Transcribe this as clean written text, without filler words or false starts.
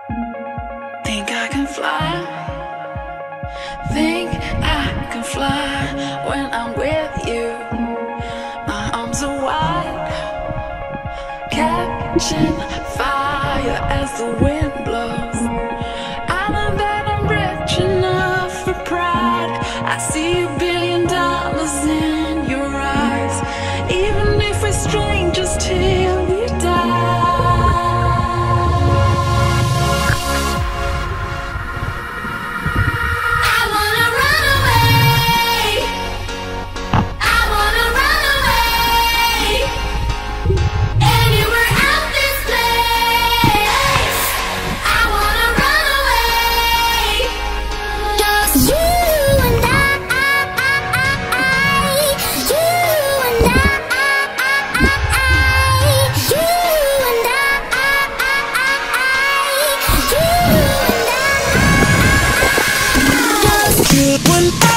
Think I can fly. Think I can fly when I'm with you. My arms are wide, catching fire as the wind blows. I know that I'm rich enough for pride. I see $1 billion in your eyes, even if we're strangers till we die. Good one.